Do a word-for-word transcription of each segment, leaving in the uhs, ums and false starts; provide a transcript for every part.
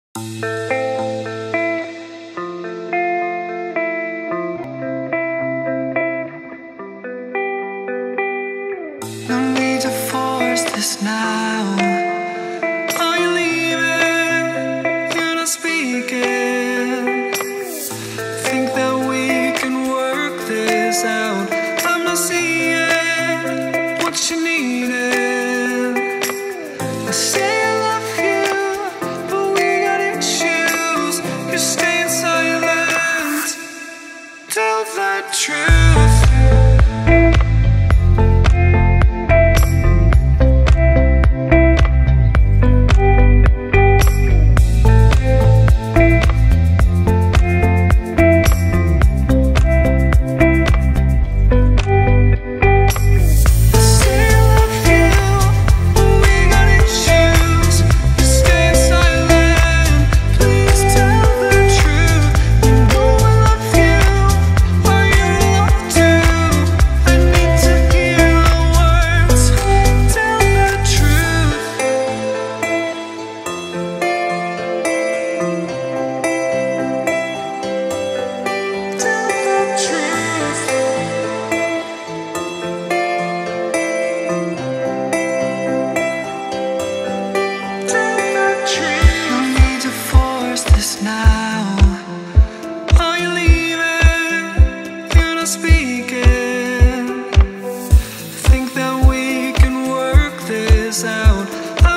No need to force this now. Are you leaving? You're not speaking. Think that we can work this out. I'm not seeing what you needed. I say I love you, but we got issues. You're staying silent. Tell the truth.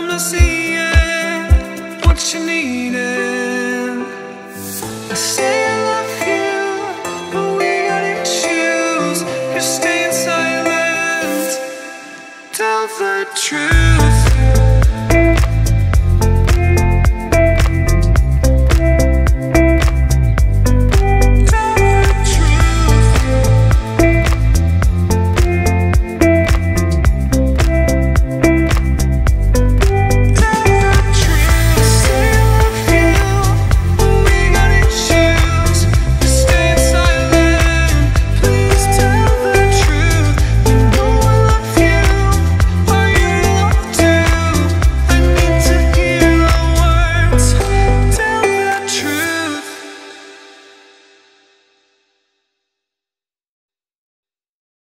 Seeing what you needed. I say